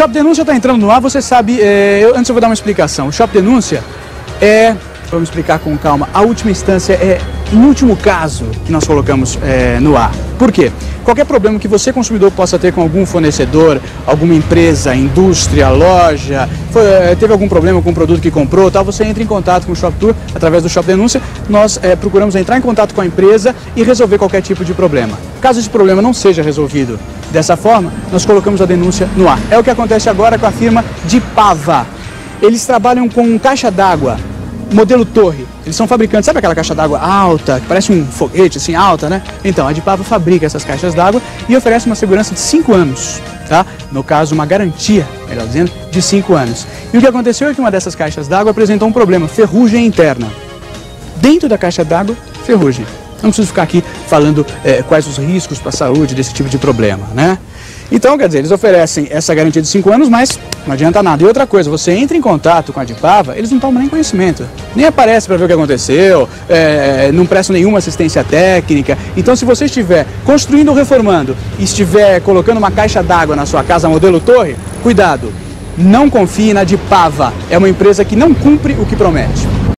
Shop Denúncia está entrando no ar, você sabe, antes eu vou dar uma explicação. O Shop Denúncia vamos explicar com calma, a última instância em último caso que nós colocamos no ar. Por quê? Qualquer problema que você, consumidor, possa ter com algum fornecedor, alguma empresa, indústria, loja, teve algum problema com o produto que comprou, tal, você entra em contato com o Shop Tour através do Shop Denúncia. Nós procuramos entrar em contato com a empresa e resolver qualquer tipo de problema. Caso esse problema não seja resolvido dessa forma, nós colocamos a denúncia no ar. É o que acontece agora com a firma Dipava. Eles trabalham com caixa d'água modelo torre. Eles são fabricantes, sabe aquela caixa d'água alta, que parece um foguete, assim, alta, né? Então, a Dipava fabrica essas caixas d'água e oferece uma segurança de 5 anos, tá? No caso, uma garantia, melhor dizendo, de 5 anos. E o que aconteceu é que uma dessas caixas d'água apresentou um problema, ferrugem interna. Dentro da caixa d'água, ferrugem. Não preciso ficar aqui falando quais os riscos para a saúde desse tipo de problema, né? Então, quer dizer, eles oferecem essa garantia de 5 anos, mas não adianta nada. E outra coisa, você entra em contato com a Dipava, eles não tomam nem conhecimento, nem aparece para ver o que aconteceu, não prestam nenhuma assistência técnica. Então, se você estiver construindo ou reformando e estiver colocando uma caixa d'água na sua casa modelo torre, cuidado, não confie na Dipava, é uma empresa que não cumpre o que promete.